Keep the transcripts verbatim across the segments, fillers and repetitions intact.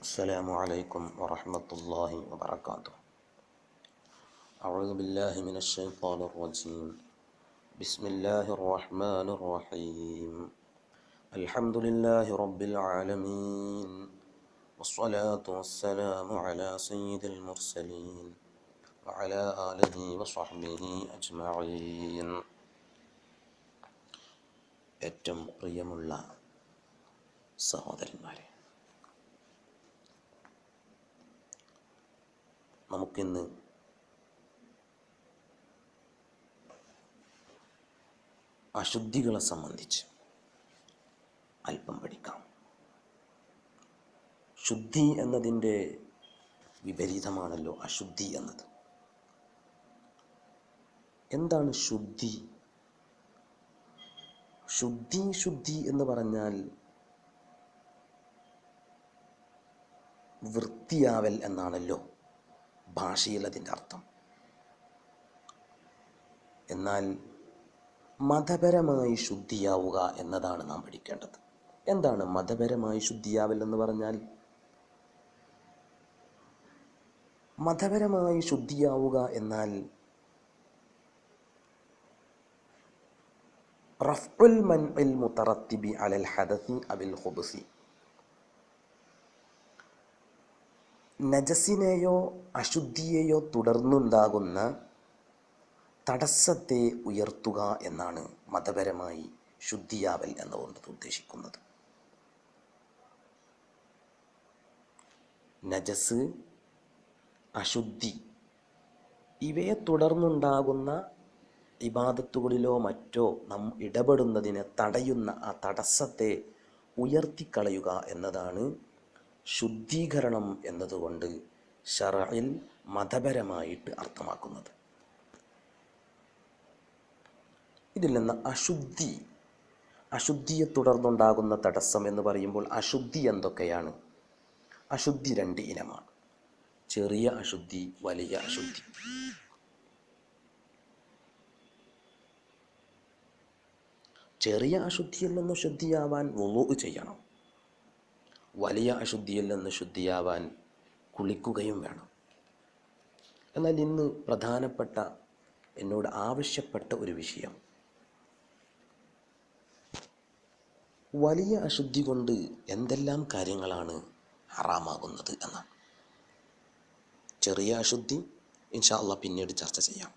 السلام عليكم ورحمة الله وبركاته. أعوذ بالله من الشيطان الرجيم. بسم الله الرحمن الرحيم. الحمد لله رب العالمين، والصلاة والسلام على سيد المرسلين وعلى آله وصحبه أجمعين. ഏറ്റവും പ്രിയമുള്ള സഹോദരന്മാരെ, നമുക്കിന്ന് അശുദ്ധികളെ സംബന്ധിച്ച് അല്പം പഠിക്കാം. ശുദ്ധി എന്നതിൻ്റെ വിപരീതമാണല്ലോ അശുദ്ധി എന്നത്. എന്താണ് ശുദ്ധി? ശുദ്ധി ശുദ്ധി എന്ന് പറഞ്ഞാൽ വൃത്തിയാവൽ എന്നാണല്ലോ ഭാഷയിൽ അതിൻ്റെ അർത്ഥം. എന്നാൽ മതപരമായി ശുദ്ധിയാവുക എന്നതാണ് നാം പഠിക്കേണ്ടത്. എന്താണ് മതപരമായി ശുദ്ധിയാവൽ എന്ന് പറഞ്ഞാൽ? മതപരമായി ശുദ്ധിയാവുക എന്നാൽ റഫ്ഉൽ മൻഇൽ മുതറത്തിബി അലൽ ഹദസി അബിൽ ഖുബ്സി, നജസിനെയോ അശുദ്ധിയെയോ തുടർന്നുണ്ടാകുന്ന തടസ്സത്തെ ഉയർത്തുക എന്നാണ് മതപരമായി ശുദ്ധിയാവൽ എന്നുകൊണ്ട് ഉദ്ദേശിക്കുന്നത്. നജസ്, അശുദ്ധി ഇവയെ തുടർന്നുണ്ടാകുന്ന ഇബാദത്തുകളിലോ മറ്റോ നാം ഇടപെടുന്നതിനെ തടയുന്ന ആ തടസ്സത്തെ ഉയർത്തിക്കളയുക എന്നതാണ് ശുദ്ധീകരണം എന്നതുകൊണ്ട് ശറഇൽ മതപരമായിട്ട് അർത്ഥമാക്കുന്നത്. ഇതിൽ നിന്ന് അശുദ്ധി, അശുദ്ധിയെ തുടർന്നുണ്ടാകുന്ന തടസ്സം എന്ന് പറയുമ്പോൾ അശുദ്ധി എന്തൊക്കെയാണ്? അശുദ്ധി രണ്ട് ഇനമാണ്: ചെറിയ അശുദ്ധി, വലിയ അശുദ്ധി. ചെറിയ അശുദ്ധിയിൽ നിന്ന് ശുദ്ധിയാവാൻ വുളൂഅ് ചെയ്യണം. വലിയ അശുദ്ധിയിൽ നിന്ന് ശുദ്ധിയാവാൻ കുളിക്കുകയും വേണം. എന്നാൽ ഇന്ന് പ്രധാനപ്പെട്ട എന്നോട് ആവശ്യപ്പെട്ട ഒരു വിഷയം, വലിയ അശുദ്ധി കൊണ്ട് എന്തെല്ലാം കാര്യങ്ങളാണ് ഹറാമാകുന്നത് എന്നാണ്. ചെറിയ അശുദ്ധി ഇൻഷാ അല്ലാഹ് പിന്നീട് ചർച്ച ചെയ്യാം.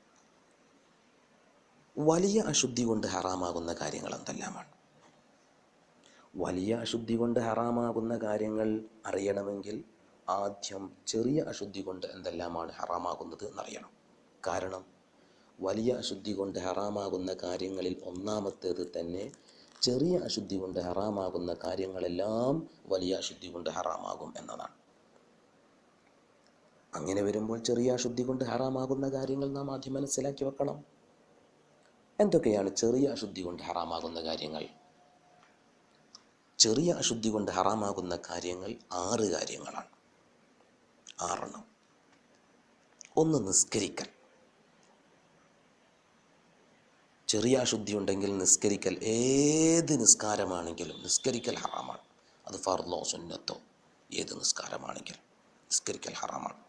വലിയ അശുദ്ധി കൊണ്ട് ഹറാമാകുന്ന കാര്യങ്ങൾ എന്തെല്ലാമാണ്? വലിയ അശുദ്ധി കൊണ്ട് ഹറാമാകുന്ന കാര്യങ്ങൾ അറിയണമെങ്കിൽ ആദ്യം ചെറിയ അശുദ്ധി കൊണ്ട് എന്തെല്ലാമാണ് ഹറാമാകുന്നത് എന്നറിയണം. കാരണം വലിയ അശുദ്ധി കൊണ്ട് ഹറാമാകുന്ന കാര്യങ്ങളിൽ ഒന്നാമത്തേത് തന്നെ ചെറിയ അശുദ്ധി കൊണ്ട് ഹറാമാകുന്ന കാര്യങ്ങളെല്ലാം വലിയ അശുദ്ധി കൊണ്ട് ഹറാമാകും എന്നതാണ്. അങ്ങനെ വരുമ്പോൾ ചെറിയ അശുദ്ധി കൊണ്ട് ഹറാമാകുന്ന കാര്യങ്ങൾ നാം ആദ്യം മനസ്സിലാക്കി വെക്കണം. എന്തൊക്കെയാണ് ചെറിയ അശുദ്ധി കൊണ്ട് ഹറാമാകുന്ന കാര്യങ്ങൾ? ചെറിയ അശുദ്ധി കൊണ്ട് ഹറാമാകുന്ന കാര്യങ്ങൾ ആറ് കാര്യങ്ങളാണ്. ആറെണ്ണം. ഒന്ന്, നിസ്കരിക്കൽ. ചെറിയ അശുദ്ധി ഉണ്ടെങ്കിൽ നിസ്കരിക്കൽ, ഏത് നിസ്കാരമാണെങ്കിലും നിസ്കരിക്കൽ ഹറാമാണ്. അത് ഫർളോ സുന്നത്തോ ഏത് നിസ്കാരമാണെങ്കിലും നിസ്കരിക്കൽ ഹറാമാണ്.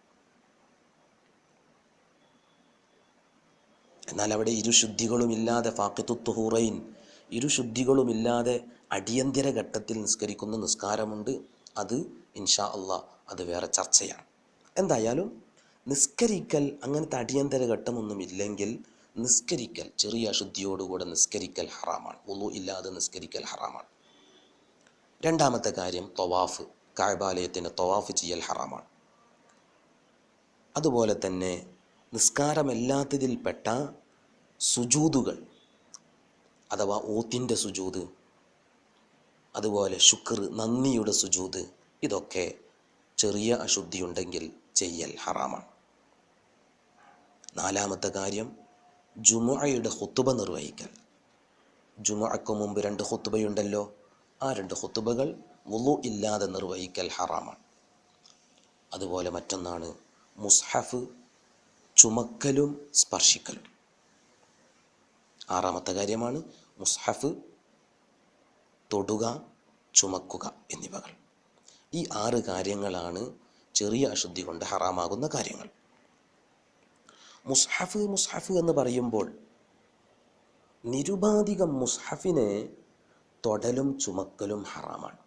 എന്നാൽ അവിടെ ഇരുശുദ്ധികളുമില്ലാതെ ഫാഖിത്തു തുഹൂറൈൻ, ഇരുശുദ്ധികളുമില്ലാതെ അടിയന്തര ഘട്ടത്തിൽ നിസ്കരിക്കുന്ന നിസ്കാരമുണ്ട്. അത് ഇൻഷാ അല്ലാഹ് അത് വേറെ ചർച്ചയാണ്. എന്തായാലും നിസ്കരിക്കൽ, അങ്ങനത്തെ അടിയന്തര ഘട്ടമൊന്നും ഇല്ലെങ്കിൽ നിസ്കരിക്കൽ, ചെറിയ അശുദ്ധിയോടുകൂടെ നിസ്കരിക്കൽ ഹറാമാണ്. വുളു ഇല്ലാതെ നിസ്കരിക്കൽ ഹറാമാണ്. രണ്ടാമത്തെ കാര്യം തവാഫ്, കഅബാലയത്തിന് തവാഫ് ചെയ്യൽ ഹറാമാണ്. അതുപോലെ തന്നെ നിസ്കാരമല്ലാത്തതിൽപ്പെട്ട സുജൂദുകൾ അഥവാ ഓത്തിൻ്റെ സുജൂദ്, അതുപോലെ ശുക്ർ, നന്ദിയുടെ സുജൂദ്, ഇതൊക്കെ ചെറിയ അശുദ്ധിയുണ്ടെങ്കിൽ ചെയ്യൽ ഹറാമാണ്. നാലാമത്തെ കാര്യം ജുമുഅയുടെ ഖുത്ബ നിർവഹിക്കൽ. ജുമുഅക്ക് മുമ്പ് രണ്ട് ഖുത്ബയുണ്ടല്ലോ, ആ രണ്ട് ഖുത്ബകൾ വുളു ഇല്ലാതെ നിർവഹിക്കൽ ഹറാമാണ്. അതുപോലെ മറ്റൊന്നാണ് മുസ്ഹഫ് ചുമക്കലും സ്പർശിക്കലും. ആറാമത്തെ കാര്യമാണ് മുസ്ഹഫ് തൊടുക, ചുമക്കുക എന്നിവകൾ. ഈ ആറ് കാര്യങ്ങളാണ് ചെറിയ അശുദ്ധി കൊണ്ട് ഹറാമാകുന്ന കാര്യങ്ങൾ. മുസ്ഹഫ് മുസ്ഹഫ് എന്ന് പറയുമ്പോൾ നിരുപാധികം മുസ്ഹഫിനെ തൊടലും ചുമക്കലും ഹറാമാണ്.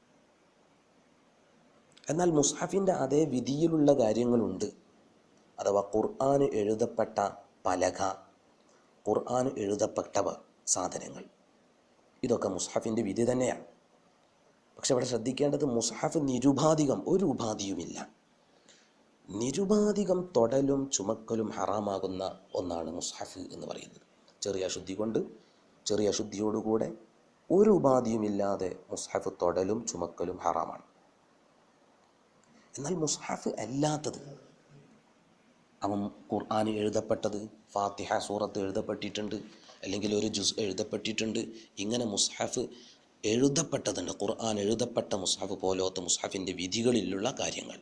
എന്നാൽ മുസ്ഹഫിൻ്റെ അതേ വിധിയിലുള്ള കാര്യങ്ങളുണ്ട്. അഥവാ ഖുർആൻ എഴുതപ്പെട്ട പലക, ഖുർആൻ എഴുതപ്പെട്ടവ സാധനങ്ങൾ, ഇതൊക്കെ മുസ്ഹഫിൻ്റെ വിധി തന്നെയാണ്. പക്ഷെ അവിടെ ശ്രദ്ധിക്കേണ്ടത് മുസ്ഹഫ് നിരുപാധികം, ഒരു ഉപാധിയുമില്ല, നിരുപാധികം തൊടലും ചുമക്കലും ഹറാമാകുന്ന ഒന്നാണ് മുസ്ഹഫ് എന്ന് പറയുന്നത്. ചെറിയ അശുദ്ധി കൊണ്ട്, ചെറിയ അശുദ്ധിയോടുകൂടെ ഒരു ഉപാധിയുമില്ലാതെ മുസ്ഹഫ് തൊടലും ചുമക്കലും ഹറാമാണ്. എന്നാൽ മുസ്ഹഫ് അല്ലാത്തത്, അവൻ ഖുർആൻ എഴുതപ്പെട്ടത്, ഫാത്തിഹ സൂറത്ത് എഴുതപ്പെട്ടിട്ടുണ്ട്, അല്ലെങ്കിൽ ഒരു ജുസ് എഴുതപ്പെട്ടിട്ടുണ്ട്, ഇങ്ങനെ മുസ്ഹഫ് എഴുതപ്പെട്ടതുണ്ട്, ഖുർആൻ എഴുതപ്പെട്ട മുസ്ഹഫ് പോലത്തെ മുസ്ഹഫിൻ്റെ വിധികളിലുള്ള കാര്യങ്ങൾ.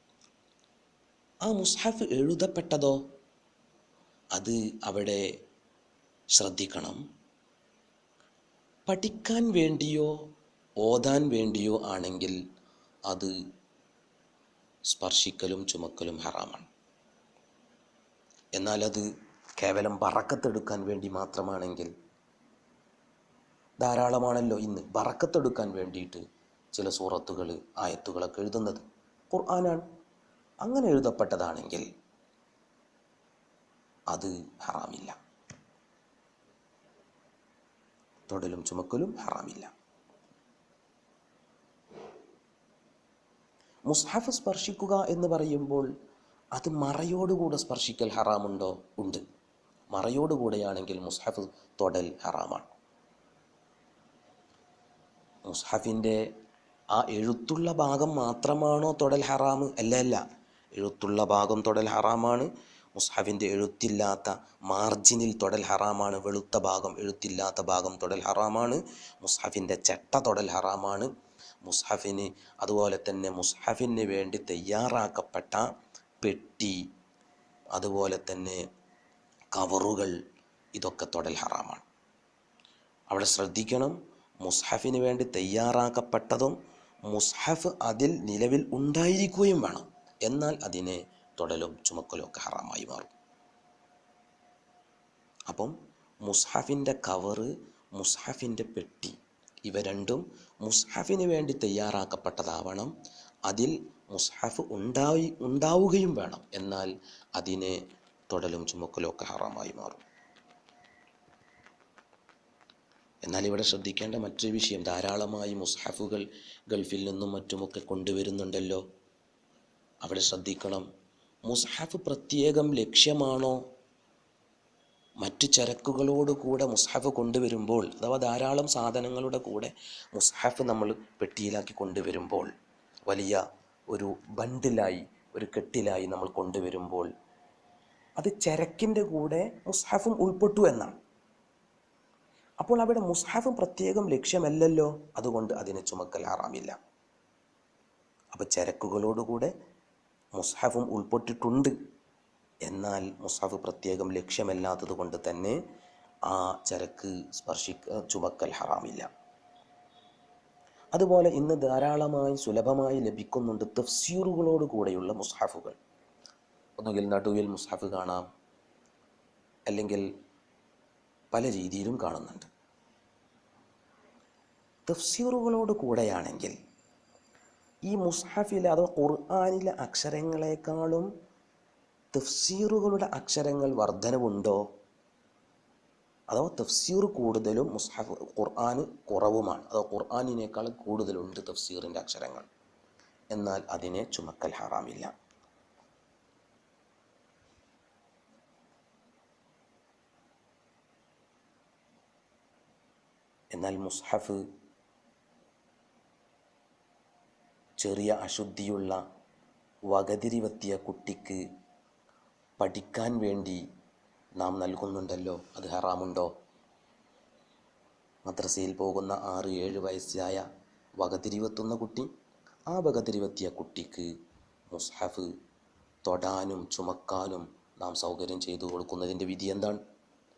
ആ മുസ്ഹഫ് എഴുതപ്പെട്ടതോ അത് അവിടെ ശ്രദ്ധിക്കണം. പഠിക്കാൻ വേണ്ടിയോ ഓതാൻ വേണ്ടിയോ ആണെങ്കിൽ അത് സ്പർശിക്കലും ചുമക്കലും ഹറാമാണ്. എന്നാൽ അത് കേവലം ബറക്കത്തെടുക്കാൻ വേണ്ടി മാത്രമാണെങ്കിൽ, ധാരാളമാണല്ലോ ഇന്ന് ബറക്കത്തെടുക്കാൻ വേണ്ടിയിട്ട് ചില സൂറത്തുകൾ, ആയത്തുകളൊക്കെ എഴുതുന്നത്, ഖുർആനാണ്, അങ്ങനെ എഴുതപ്പെട്ടതാണെങ്കിൽ അത് ഹറാമില്ല, തൊടലും ചുമക്കലും ഹറാമില്ല. മുസ്ഹഫ് സ്പർശിക്കുക എന്ന് പറയുമ്പോൾ അത് മറയോടുകൂടെ സ്പർശിക്കൽ ഹറാമുണ്ടോ? ഉണ്ട്. മറയോടുകൂടെയാണെങ്കിൽ മുസ്ഹഫ് തൊടൽ ഹറാമാണ്. മുസ്ഹഫിൻ്റെ ആ എഴുത്തുള്ള ഭാഗം മാത്രമാണോ തൊടൽ ഹറാമ്? അല്ല അല്ല, എഴുത്തുള്ള ഭാഗം തൊടൽ ഹറാമാണ്. മുസ്ഹഫിൻ്റെ എഴുത്തില്ലാത്ത മാർജിനിൽ തൊടൽ ഹറാമാണ്. വെളുത്ത ഭാഗം, എഴുത്തില്ലാത്ത ഭാഗം തൊടൽ ഹറാമാണ്. മുസ്ഹഫിൻ്റെ ചട്ട തൊടൽ ഹറാമാണ്. മുസ്ഹഫിന് അതുപോലെ തന്നെ മുസ്ഹഫിന് വേണ്ടി തയ്യാറാക്കപ്പെട്ട പെട്ടി, അതുപോലെ തന്നെ കവറുകൾ, ഇതൊക്കെ തൊടൽ ഹറാമാണ്. അവിടെ ശ്രദ്ധിക്കണം, മുസ്ഹഫിന് വേണ്ടി തയ്യാറാക്കപ്പെട്ടതും മുസ്ഹഫ് അതിൽ നിലവിൽ ഉണ്ടായിരിക്കുകയും വേണം. എന്നാൽ അതിനെ തൊടലും ചുമക്കലും ഒക്കെ ഹറാമായി മാറും. അപ്പം മുസ്ഹഫിൻ്റെ കവറ്, മുസ്ഹഫിൻ്റെ പെട്ടി, ഇവ രണ്ടും മുസ്ഹഫിന് വേണ്ടി തയ്യാറാക്കപ്പെട്ടതാവണം. അതിൽ മുസ്ഹഫ് ഉണ്ടായി ഉണ്ടാവുകയും വേണം. എന്നാൽ അതിനെ തൊടലും ചുമക്കലും ഒക്കെ ഹറാമായി മാറും. എന്നാൽ ഇവിടെ ശ്രദ്ധിക്കേണ്ട മറ്റൊരു വിഷയം, ധാരാളമായി മുസ്ഹഫുകൾ ഗൾഫിൽ നിന്നും മറ്റുമൊക്കെ കൊണ്ടുവരുന്നുണ്ടല്ലോ. അവിടെ ശ്രദ്ധിക്കണം, മുസ്ഹഫ് പ്രത്യേകം ലക്ഷ്യമാണോ? മറ്റു ചരക്കുകളോട് കൂടെ മുസ്ഹഫ് കൊണ്ടുവരുമ്പോൾ, അഥവാ ധാരാളം സാധനങ്ങളുടെ കൂടെ മുസ്ഹഫ് നമ്മൾ പെട്ടിയിലാക്കി കൊണ്ടുവരുമ്പോൾ, വലിയ ഒരു ബണ്ടിലായി, ഒരു കെട്ടിലായി നമ്മൾ കൊണ്ടുവരുമ്പോൾ, അത് ചരക്കിൻ്റെ കൂടെ മുസ്ഹഫും ഉൾപ്പെട്ടു എന്നാണ്. അപ്പോൾ അവിടെ മുസ്ഹഫ് പ്രത്യേകം ലക്ഷ്യമല്ലല്ലോ, അതുകൊണ്ട് അതിനെ ചുമക്കൽ ഹറാമില്ല. അപ്പോൾ ചരക്കുകളോടുകൂടെ മുസ്ഹഫും ഉൾപ്പെട്ടിട്ടുണ്ട്, എന്നാൽ മുസ്ഹഫ് പ്രത്യേകം ലക്ഷ്യമല്ലാത്തത് കൊണ്ട് തന്നെ ആ ചരക്ക് സ്പർശിക്ക ചുമക്കൽ ഹറാമില്ല. അതുപോലെ ഇന്ന് ധാരാളമായി സുലഭമായി ലഭിക്കുന്നുണ്ട് തഫ്സീറുകളോട് കൂടെയുള്ള മുസ്ഹഫുകൾ. ഒന്നുകിൽ നടുവിൽ മുസ്ഹഫ് കാണാം, അല്ലെങ്കിൽ പല രീതിയിലും കാണുന്നുണ്ട്. തഫ്സീറുകളോട് കൂടെയാണെങ്കിൽ ഈ മുസ്ഹഫിലെ അഥവാ ഖുർആനിലെ അക്ഷരങ്ങളെക്കാളും തഫ്സീറുകളുടെ അക്ഷരങ്ങൾ വർധനവുണ്ടോ? അഥവാ തഫ്സീർ കൂടുതലും മുസ്ഹഫ് ഖുർആൻ കുറവുമാണ്, അഥവാ ഖുർആനിനേക്കാൾ കൂടുതലുണ്ട് തഫ്സീറിൻ്റെ അക്ഷരങ്ങൾ, എന്നാൽ അതിനെ ചുമക്കൽ ഹറാമില്ല. എന്നാൽ മുസ്ഹഫ് ചെറിയ അശുദ്ധിയുള്ള വകതിരിവെത്തിയ കുട്ടിക്ക് പഠിക്കാൻ വേണ്ടി നാം നൽകുന്നുണ്ടല്ലോ, അത് ഹറാമുണ്ടോ? മദ്രസയിൽ പോകുന്ന ആറ് ഏഴ് വയസ്സായ വകതിരിവെത്തുന്ന കുട്ടി, ആ വകതിരിവെത്തിയ കുട്ടിക്ക് മുസ്ഹഫ് തൊടാനും ചുമക്കാനും നാം സൗകര്യം ചെയ്തു കൊടുക്കുന്നതിൻ്റെ വിധി എന്താണ്?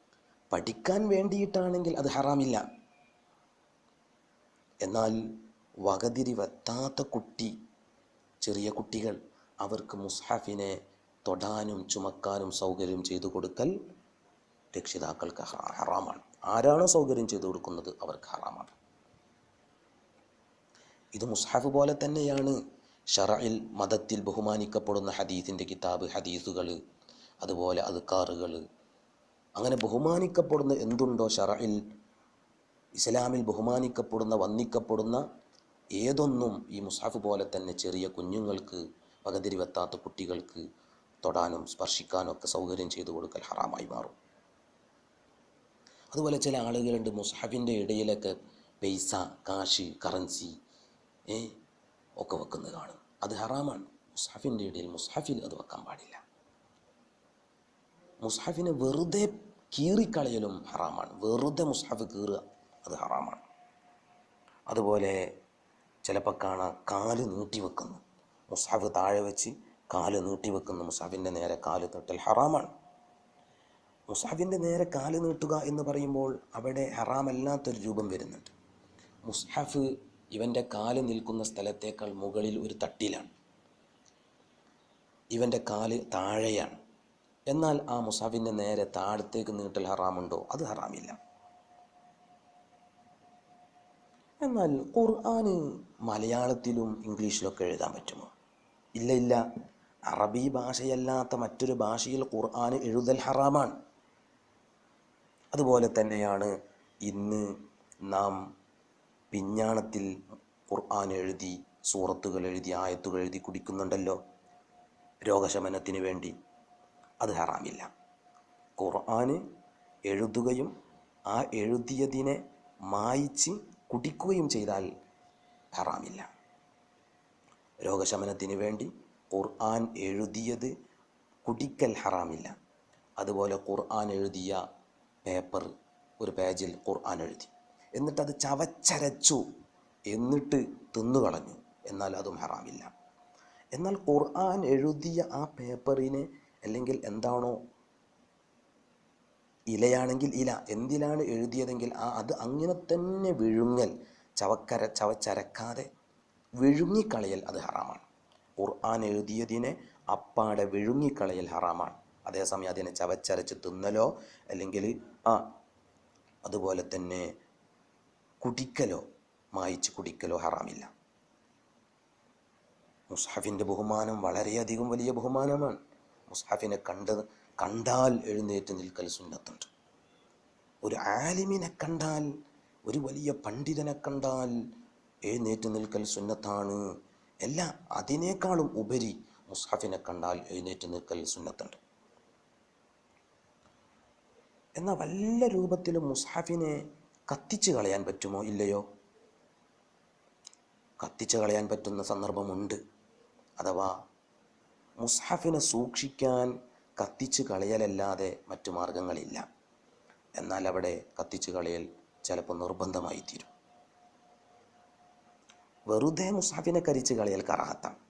പഠിക്കാൻ വേണ്ടിയിട്ടാണെങ്കിൽ അത് ഹറാമില്ല. എന്നാൽ വകതിരിവെത്താത്ത കുട്ടി, ചെറിയ കുട്ടികൾ, അവർക്ക് മുസ്ഹഫിനെ തൊടാനും ചുമക്കാനും സൗകര്യം ചെയ്തു കൊടുക്കൽ രക്ഷിതാക്കൾക്ക് ഹറാമാണ്. ആരാണോ സൗകര്യം ചെയ്തു കൊടുക്കുന്നത് അവർക്ക് ഹറാമാണ്. ഇത് മുസ്ഹഫ് പോലെ തന്നെയാണ് ശറഇൽ മതത്തിൽ ബഹുമാനിക്കപ്പെടുന്ന ഹദീസിൻ്റെ കിതാബ്, ഹദീസുകൾ, അതുപോലെ അദ്കാറുകൾ, അങ്ങനെ ബഹുമാനിക്കപ്പെടുന്ന എന്തുണ്ടോ ശറഇൽ ഇസ്ലാമിൽ ബഹുമാനിക്കപ്പെടുന്ന വന്ദിക്കപ്പെടുന്ന ഏതൊന്നും ഈ മുസ്ഹഫ് പോലെ തന്നെ ചെറിയ കുഞ്ഞുങ്ങൾക്ക്, വകതിരിവെത്താത്ത കുട്ടികൾക്ക് തൊടാനും സ്പർശിക്കാനും ഒക്കെ സൗകര്യം ചെയ്തു കൊടുക്കൽ ഹറാമായി മാറും. അതുപോലെ ചില ആളുകളുണ്ട് മുസ്ഹഫിൻ്റെ ഇടയിലൊക്കെ പൈസ, കാശ്, കറൻസി ഏ ഒക്കെ വെക്കുന്നത് കാണും. അത് ഹറാമാണ്. മുസ്ഹഫിൻ്റെ ഇടയിൽ മുസ്ഹഫിൽ അത് വെക്കാൻ പാടില്ല. മുസ്ഹഫിനെ വെറുതെ കീറിക്കളയലും ഹറാമാണ്. വെറുതെ മുസ്ഹഫ് കീറുക അത് ഹറാമാണ്. അതുപോലെ ചിലപ്പോൾ കാണാം കാല് നീട്ടി വെക്കുന്നു, മുസ്ഹഫ് താഴെ വെച്ച് കാല് നീട്ടി വെക്കുന്നു, മുസ്ഹഫിൻ്റെ നേരെ കാല് നീട്ടൽ ഹറാമാണ്. മുസ്ഹഫിൻ്റെ നേരെ കാല് നീട്ടുക എന്ന് പറയുമ്പോൾ അവിടെ ഹറാമല്ലാത്തൊരു രൂപം വരുന്നുണ്ട്. മുസ്ഹഫ് ഇവൻ്റെ കാല് നിൽക്കുന്ന സ്ഥലത്തേക്കാൾ മുകളിൽ ഒരു തട്ടിലാണ്, ഇവൻ്റെ കാല് താഴെയാണ്. എന്നാൽ ആ മുസ്ഹഫിൻ്റെ നേരെ താഴത്തേക്ക് നീട്ടൽ ഹറാമുണ്ടോ? അത് ഹറാമില്ല. എന്നാൽ ഖുർആന് മലയാളത്തിലും ഇംഗ്ലീഷിലൊക്കെ എഴുതാൻ പറ്റുമോ? ഇല്ല ഇല്ല. അറബി ഭാഷയല്ലാത്ത മറ്റൊരു ഭാഷയിൽ ഖുർആന് എഴുതൽ ഹറാമാണ്. അതുപോലെ തന്നെയാണ് ഇന്ന് നാം പിഞ്ഞാണത്തിൽ ഖുർആൻ എഴുതി, സൂറത്തുകൾ എഴുതി, ആയത്തുകൾ എഴുതി കുടിക്കുന്നുണ്ടല്ലോ രോഗശമനത്തിന് വേണ്ടി. അത് ഹറാമില്ല. ഖുർആന് എഴുതുകയും ആ എഴുതിയതിനെ മായിച്ച് കുടിക്കുകയും ചെയ്താൽ ഹറാമില്ല. രോഗശമനത്തിന് വേണ്ടി ഖുർആൻ എഴുതിയത് കുടിക്കൽ ഹറാമില്ല. അതുപോലെ ഖുർആൻ എഴുതിയ പേപ്പർ, ഒരു പേജിൽ ഖുർആൻ എഴുതി, എന്നിട്ടത് ചവച്ചരച്ചു, എന്നിട്ട് തിന്നുകളഞ്ഞു, എന്നാൽ അതും ഹറാമില്ല. എന്നാൽ ഖുർആൻ എഴുതിയ ആ പേപ്പറിനെ, അല്ലെങ്കിൽ എന്താണോ, ഇലയാണെങ്കിൽ ഇല, എന്തിലാണ് എഴുതിയതെങ്കിൽ ആ അത് അങ്ങനെ തന്നെ വിഴുങ്ങൽ, ചവക്കര ചവച്ചരക്കാതെ വിഴുങ്ങിക്കളയൽ അത് ഹറാമാണ്. ഖുർആൻ എഴുതിയതിനെ അപ്പാടെ വിഴുങ്ങിക്കളയൽ ഹറാമാണ്. അതേസമയം അതിനെ ചവച്ചരച്ച് തിന്നലോ അല്ലെങ്കിൽ ആ അതുപോലെ തന്നെ കുടിക്കലോ, മായിച്ച് കുടിക്കലോ ഹറാമില്ല. മുസ്ഹഫിൻ്റെ ബഹുമാനം വളരെയധികം വലിയ ബഹുമാനമാണ്. മുസ്ഹഫിനെ കണ്ട് കണ്ടാൽ എഴുന്നേറ്റ് നിൽക്കൽ സുന്നത്തുണ്ട്. ഒരു ആലിമിനെ കണ്ടാൽ, ഒരു വലിയ പണ്ഡിതനെ കണ്ടാൽ എഴുന്നേറ്റ് നിൽക്കൽ സുന്നത്താണ്. അല്ല, അതിനേക്കാളും ഉപരി മുസ്ഹഫിനെ കണ്ടാൽ എഴുന്നേറ്റ് നിൽക്കൽ സുന്നത്തുണ്ട്. എന്നാൽ വല്ല രൂപത്തിലും മുസ്ഹഫിനെ കത്തിച്ച് കളയാൻ പറ്റുമോ? ഇല്ലയോ. കത്തിച്ച് കളയാൻ പറ്റുന്ന സന്ദർഭമുണ്ട്. അഥവാ മുസ്ഹഫിനെ സൂക്ഷിക്കാൻ കത്തിച്ച് കളയലല്ലാതെ മറ്റു മാർഗങ്ങളില്ല. എന്നാൽ അവിടെ കത്തിച്ച് കളയൽ ചിലപ്പോൾ നിർബന്ധമായി തീരും. വെറുതെ മുസ്ഹഫിനെ കരിച്ച് കളയൽ കറാഹത്താണ്.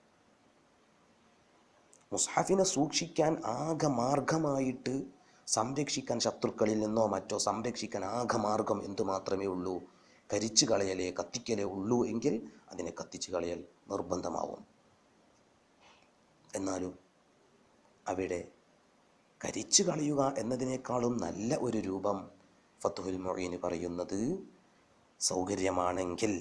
മുസ്ഹഫിനെ സൂക്ഷിക്കാൻ ആകെ മാർഗമായിട്ട്, സംരക്ഷിക്കാൻ ശത്രുക്കളിൽ നിന്നോ മറ്റോ സംരക്ഷിക്കാൻ ആകെ മാർഗം എന്തു മാത്രമേ ഉള്ളൂ? കരിച്ചു കളയലേ, കത്തിക്കലേ ഉള്ളൂ. എങ്കിൽ അതിനെ കത്തിച്ച് കളയൽ നിർബന്ധമാവും. എന്നാലും അവിടെ കരിച്ചു കളയുക എന്നതിനേക്കാളും നല്ല ഒരു രൂപം ഫത്ഹുൽ മുഈന് പറയുന്നത്, സൗകര്യമാണെങ്കിൽ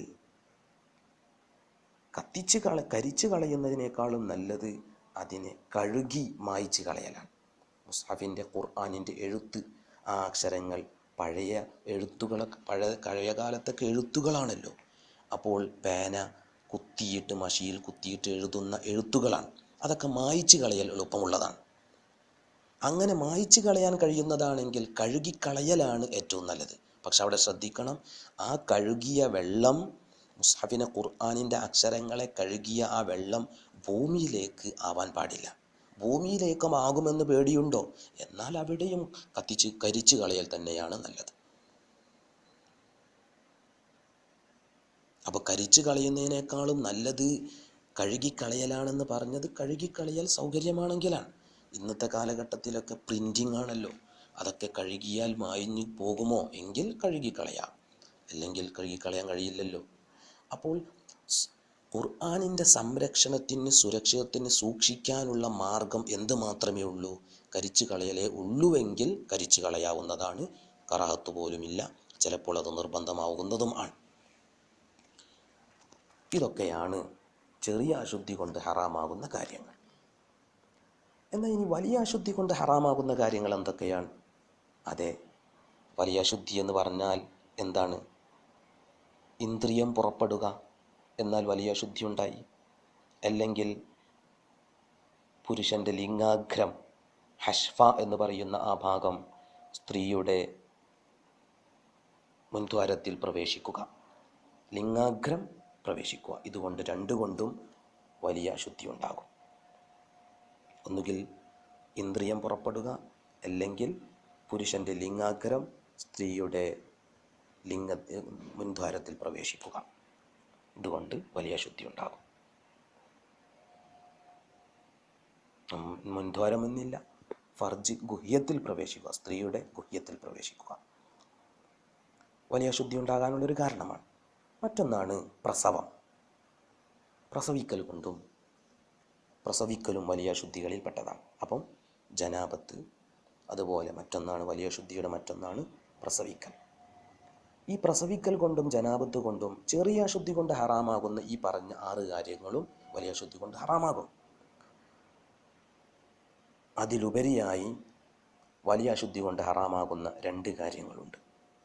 കത്തിച്ച് കള കരിച്ചു കളയുന്നതിനേക്കാളും നല്ലത് അതിനെ കഴുകി മായ്ച്ച് കളയലാണ്. മുസ്ഹഫിൻ്റെ ഖുർആനിൻ്റെ എഴുത്ത്, ആ അക്ഷരങ്ങൾ പഴയ എഴുത്തുകളൊക്കെ, പഴയ പഴയ കാലത്തൊക്കെ എഴുത്തുകളാണല്ലോ. അപ്പോൾ പേന കുത്തിയിട്ട്, മഷിയിൽ കുത്തിയിട്ട് എഴുതുന്ന എഴുത്തുകളാണ്. അതൊക്കെ മായ്ച്ച് കളയൽ എളുപ്പമുള്ളതാണ്. അങ്ങനെ മായ്ച്ച് കളയാൻ കഴിയുന്നതാണെങ്കിൽ കഴുകിക്കളയലാണ് ഏറ്റവും നല്ലത്. പക്ഷെ അവിടെ ശ്രദ്ധിക്കണം, ആ കഴുകിയ വെള്ളം, മുസ്ഹഫിനെ ഖുർആനിൻ്റെ അക്ഷരങ്ങളെ കഴുകിയ ആ വെള്ളം ഭൂമിയിലേക്ക് ആവാൻ പാടില്ല. ഭൂമിയിലേക്കും ആകുമെന്ന് പേടിയുണ്ടോ? എന്നാൽ അവിടെയും കത്തിച്ച് കരിച്ചു കളയൽ തന്നെയാണ് നല്ലത്. അപ്പോൾ കരിച്ചു കളയുന്നതിനേക്കാളും നല്ലത് കഴുകിക്കളയലാണെന്ന് പറഞ്ഞത് കഴുകിക്കളയൽ സൗകര്യമാണെങ്കിലാണ്. ഇന്നത്തെ കാലഘട്ടത്തിലൊക്കെ പ്രിൻറ്റിങ് ആണല്ലോ. അതൊക്കെ കഴുകിയാൽ മായിഞ്ഞു പോകുമോ? എങ്കിൽ കഴുകിക്കളയാം, അല്ലെങ്കിൽ കഴുകിക്കളയാൻ കഴിയില്ലല്ലോ. അപ്പോൾ ഖുർആനിൻ്റെ സംരക്ഷണത്തിന് സുരക്ഷിതത്തിന് സൂക്ഷിക്കാനുള്ള മാർഗം എന്ത് മാത്രമേ ഉള്ളൂ? കരിച്ചു കളയലേ ഉള്ളുവെങ്കിൽ കരിച്ചു കളയാവുന്നതാണ്. കറാഹത്ത് പോലുമില്ല, ചിലപ്പോൾ അത് നിർബന്ധമാവുന്നതും ആണ്. ഇതൊക്കെയാണ് ചെറിയ അശുദ്ധി കൊണ്ട് ഹറാമാകുന്ന കാര്യങ്ങൾ. എന്നാൽ ഇനി വലിയ അശുദ്ധി കൊണ്ട് ഹറാമാകുന്ന കാര്യങ്ങൾ എന്തൊക്കെയാണ്? അതെ, വലിയ അശുദ്ധി എന്ന് പറഞ്ഞാൽ എന്താണ്? ഇന്ദ്രിയം പുറപ്പെടുക എന്നാൽ വലിയ അശുദ്ധി ഉണ്ടായി. അല്ലെങ്കിൽ പുരുഷൻ്റെ ലിംഗാഗ്രം, ഹഷ്ഫ എന്ന് പറയുന്ന ആ ഭാഗം സ്ത്രീയുടെ മുൻദ്വാരത്തിൽ പ്രവേശിക്കുക, ലിംഗാഗ്രം പ്രവേശിക്കുക. ഇതുകൊണ്ട് രണ്ടുകൊണ്ടും വലിയ അശുദ്ധി ഉണ്ടാകും. ഒന്നുകിൽ ഇന്ദ്രിയം പുറപ്പെടുക, അല്ലെങ്കിൽ പുരുഷൻ്റെ ലിംഗാഗ്രം സ്ത്രീയുടെ ലിംഗ മുൻദ്വാരത്തിൽ പ്രവേശിക്കുക. ഇതുകൊണ്ട് വലിയ അശുദ്ധി ഉണ്ടാകും. മുൻദ്വാരം എന്നില്ല, ഫർജ് ഗുഹ്യത്തിൽ പ്രവേശിക്കുക, സ്ത്രീയുടെ ഗുഹ്യത്തിൽ പ്രവേശിക്കുക വലിയ അശുദ്ധി ഉണ്ടാകാനുള്ളൊരു കാരണമാണ്. മറ്റൊന്നാണ് പ്രസവം. പ്രസവിക്കൽ കൊണ്ടും പ്രസവിക്കലും വലിയ അശുദ്ധികളിൽപ്പെട്ടതാണ്. അപ്പം ജനാബത്ത്, അതുപോലെ മറ്റൊന്നാണ് വലിയ അശുദ്ധിയുടെ മറ്റൊന്നാണ് പ്രസവിക്കൽ. ഈ പ്രസവിക്കൽ കൊണ്ടും ജനാബത്ത് കൊണ്ടും ചെറിയ അശുദ്ധി കൊണ്ട് ഹറാമാകുന്ന ഈ പറഞ്ഞ ആറ് കാര്യങ്ങളും വലിയ അശുദ്ധി കൊണ്ട് ഹറാമാകും. അതിലുപരിയായി വലിയ അശുദ്ധി കൊണ്ട് ഹറാമാകുന്ന രണ്ട് കാര്യങ്ങളുണ്ട്.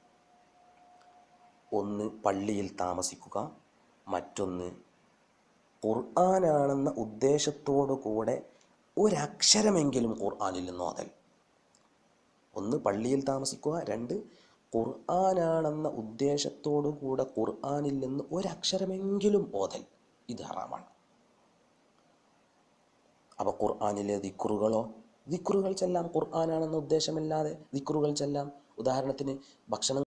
ഒന്ന് പള്ളിയിൽ താമസിക്കുക, മറ്റൊന്ന് ഖുർആനാണെന്ന ഉദ്ദേശത്തോടു കൂടെ ഒരക്ഷരമെങ്കിലും ഖുർആനിൽ നിന്ന് ഓതൽ. ഒന്ന് പള്ളിയിൽ താമസിക്കുക, രണ്ട് ഖുർആനാണെന്ന ഉദ്ദേശത്തോടു കൂടെ ഖുർആനിൽ നിന്ന് ഒരക്ഷരമെങ്കിലും ഓതൽ. ഇത് ഹറാമാണ്. അപ്പോൾ ഖുർആനിലെ ദിക്റുകളോ, ദിക്റുകൾ ചെല്ലാം ഖുർആനാണെന്ന ഉദ്ദേശമില്ലാതെ ദിക്റുകൾ ചെല്ലാം. ഉദാഹരണത്തിന് ഭക്ഷണം